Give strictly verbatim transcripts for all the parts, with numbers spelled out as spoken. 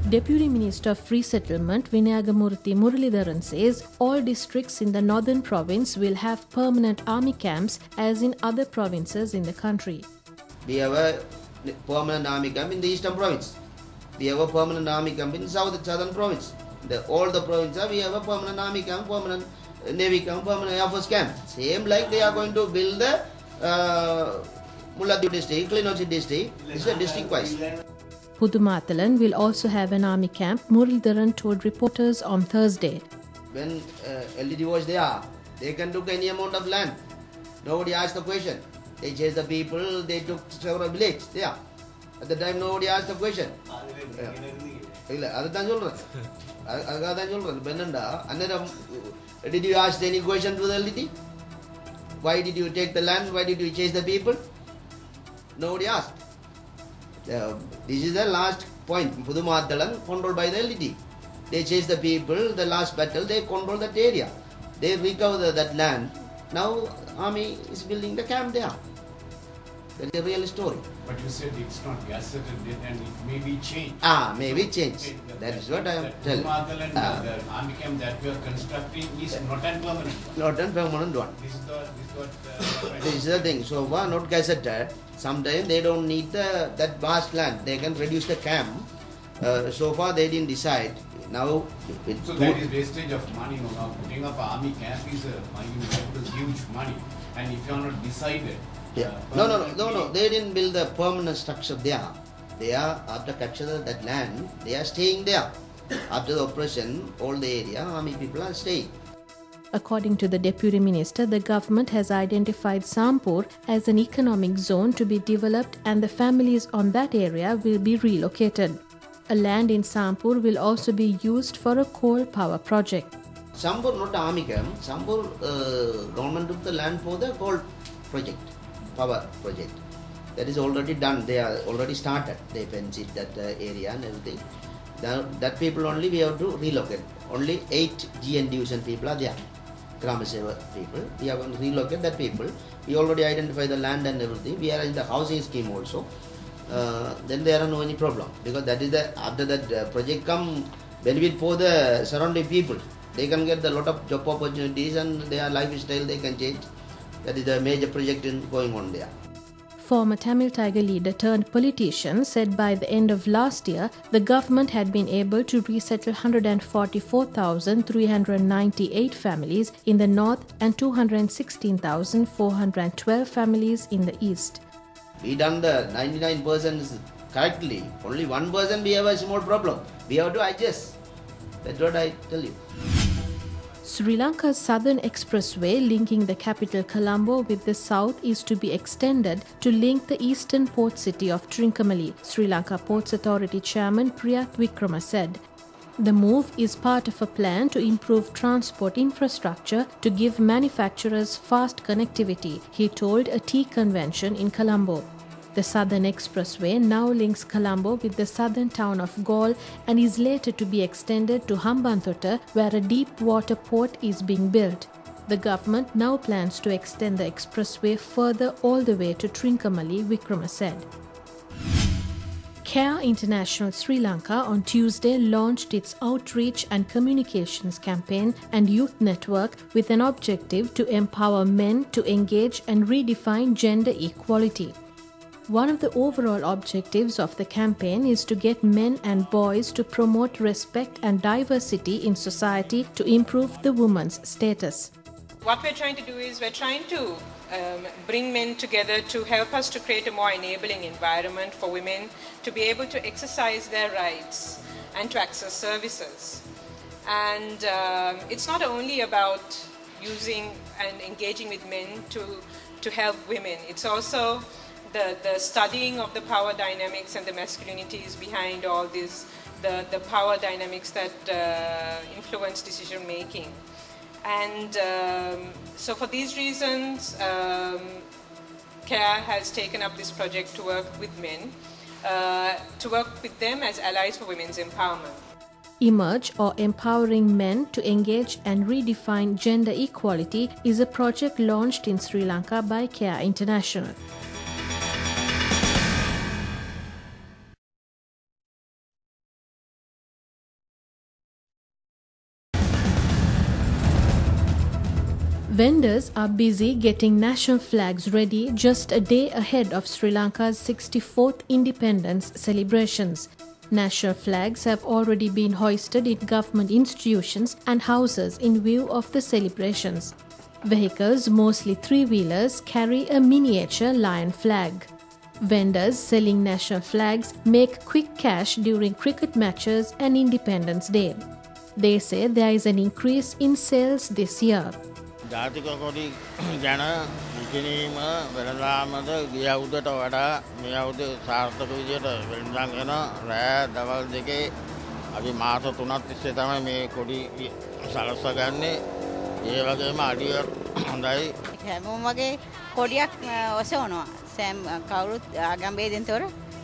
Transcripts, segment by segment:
Deputy Minister of Resettlement Vinayagamurthy Muralidharan says all districts in the northern province will have permanent army camps as in other provinces in the country. We have a permanent army camp in the eastern province. We have a permanent army camp in south southern province. The, all the provinces we have a permanent army camp, permanent navy camp, permanent air force camp. Same like they are going to build the uh, Mulladyut district, Kilinochchi district. It's a district wise. Pudumathalan will also have an army camp, Muralidharan told reporters on Thursday. When uh, L D D was there, they can took any amount of land. Nobody asked the question. They chased the people, they took several villages there. At the time nobody asked the question. Did you ask any question to the L D D? Why did you take the land? Why did you chase the people? Nobody asked. Uh, this is the last point. Pudumathalan controlled by the L D D. They chase the people, the last battle, they control that area. They recover that land. Now army is building the camp there. That is a real story. But you said it's not gazetted and it may be changed. Ah, maybe changed. That is what I am telling. Pudumathalan, Ah. the army camp that we are constructing is not a permanent. Not a permanent one. This is the this is what. Uh, This is the thing. So far not gazetted. Sometimes they don't need the that vast land. They can reduce the camp. Uh, so far they didn't decide. Now it so that is wastage of money. You know, putting up an army camp is a money, huge money, and if you are not decided. Yeah. Uh, No, no, no, no, no. They didn't build the permanent structure there. They are after capture that land. They are staying there. After the operation, all the area army people are staying. According to the Deputy Minister, the government has identified Sampur as an economic zone to be developed and the families on that area will be relocated. A land in Sampur will also be used for a coal power project. Sampur not army camp. Sampur uh, government took the land for the coal project, power project. That is already done. They are already started. They fenced that uh, area and everything. That, that people only we have to relocate. Only eight G N division people are there. Grama Seva people. We are going to relocate that people. We already identify the land and everything. We are in the housing scheme also. Uh, then there are no any problem because that is the after that uh, project come benefit for the surrounding people. They can get a lot of job opportunities and their lifestyle they can change. That is the major project in going on there. Former Tamil Tiger leader turned politician said by the end of last year, the government had been able to resettle one hundred forty-four thousand three hundred ninety-eight families in the north and two hundred sixteen thousand four hundred twelve families in the east. We done the ninety-nine percent correctly. Only one percent we have a small problem. We have to adjust. That's what I tell you. Sri Lanka's southern expressway linking the capital Colombo with the south is to be extended to link the eastern port city of Trincomalee, Sri Lanka Ports Authority Chairman Priyath Wickrama said. The move is part of a plan to improve transport infrastructure to give manufacturers fast connectivity, he told a tea convention in Colombo. The Southern Expressway now links Colombo with the southern town of Galle and is later to be extended to Hambantota, where a deep water port is being built. The government now plans to extend the expressway further all the way to Trincomalee, Wickrama said. Care International Sri Lanka on Tuesday launched its outreach and communications campaign and youth network with an objective to empower men to engage and redefine gender equality. One of the overall objectives of the campaign is to get men and boys to promote respect and diversity in society to improve the woman's status. What we're trying to do is we're trying to um, bring men together to help us to create a more enabling environment for women to be able to exercise their rights and to access services. And um, it's not only about using and engaging with men to, to help women. It's also the, the studying of the power dynamics and the masculinities behind all this, the, the power dynamics that uh, influence decision making. And um, so for these reasons, um, CARE has taken up this project to work with men, uh, to work with them as allies for women's empowerment. Emerge, or Empowering Men to Engage and Redefine Gender Equality, is a project launched in Sri Lanka by CARE International. Vendors are busy getting national flags ready just a day ahead of Sri Lanka's sixty-fourth independence celebrations. National flags have already been hoisted in government institutions and houses in view of the celebrations. Vehicles, mostly three-wheelers, carry a miniature lion flag. Vendors selling national flags make quick cash during cricket matches and Independence Day. They say there is an increase in sales this year. ජාතික කොඩි ගැන විකිණීම වෙළඳාමද ගිය අවුරුද්දට වඩා මේ අවුරුද්දේ සාර්ථක විදියට වෙළඳාම් කරන රෑ දවල් දෙකේ අපි මාස තුනක් තිස්සේ තමයි මේ කොඩි සලස්වගන්නේ. ඒ වගේම අඩිය හොඳයි. හැමෝම වගේ කොඩියක් ඔසවනවා. සෑම් කවුරුත් ආගම්භේදෙන් තොර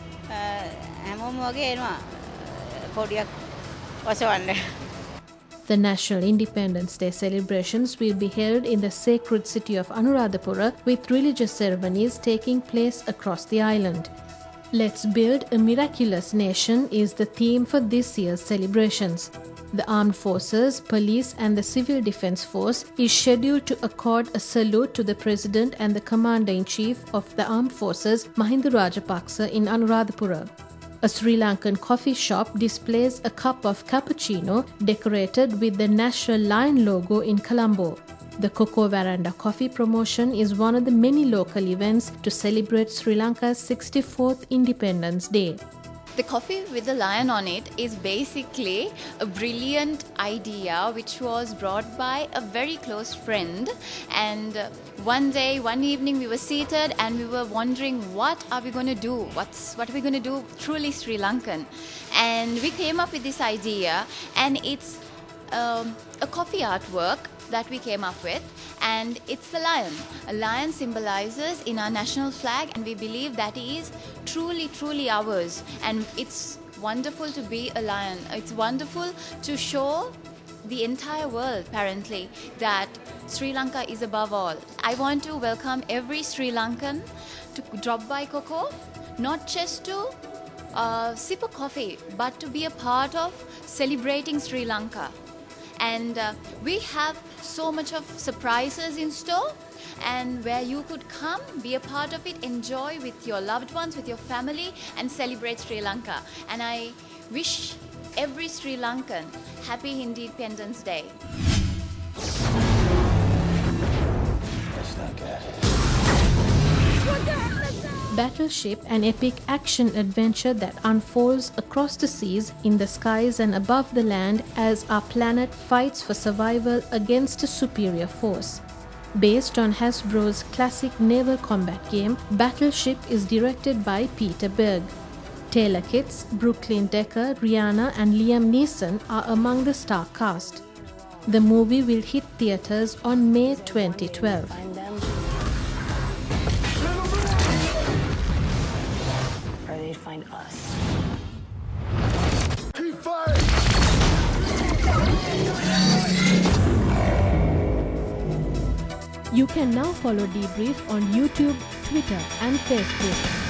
හැමෝම වගේ එනවා කොඩියක් ඔසවන්න. The National Independence Day celebrations will be held in the sacred city of Anuradhapura with religious ceremonies taking place across the island. Let's Build a Miraculous Nation is the theme for this year's celebrations. The armed forces, police and the civil defense force is scheduled to accord a salute to the President and the Commander-in-Chief of the Armed Forces, Mahinda Rajapaksa, in Anuradhapura. A Sri Lankan coffee shop displays a cup of cappuccino decorated with the National Lion logo in Colombo. The Cocoa Veranda coffee promotion is one of the many local events to celebrate Sri Lanka's sixty-fourth Independence Day. The coffee with the lion on it is basically a brilliant idea which was brought by a very close friend, and one day, one evening we were seated and we were wondering what are we going to do, what's what are we going to do truly Sri Lankan, and we came up with this idea, and it's um, a coffee artwork that we came up with, and it's the lion. A lion symbolizes in our national flag, and we believe that is truly, truly ours, and it's wonderful to be a lion. It's wonderful to show the entire world, apparently, that Sri Lanka is above all. I want to welcome every Sri Lankan to drop by Coco, not just to uh, sip a coffee, but to be a part of celebrating Sri Lanka. And uh, we have so much of surprises in store, and where you could come, be a part of it, enjoy with your loved ones, with your family, and celebrate Sri Lanka. And I wish every Sri Lankan happy Independence Day. That's not good. Battleship, an epic action adventure that unfolds across the seas, in the skies and above the land as our planet fights for survival against a superior force. Based on Hasbro's classic naval combat game, Battleship is directed by Peter Berg. Taylor Kitts, Brooklyn Decker, Rihanna and Liam Neeson are among the star cast. The movie will hit theaters on May twenty twelve. Find us. You can now follow Debrief on YouTube, Twitter and Facebook.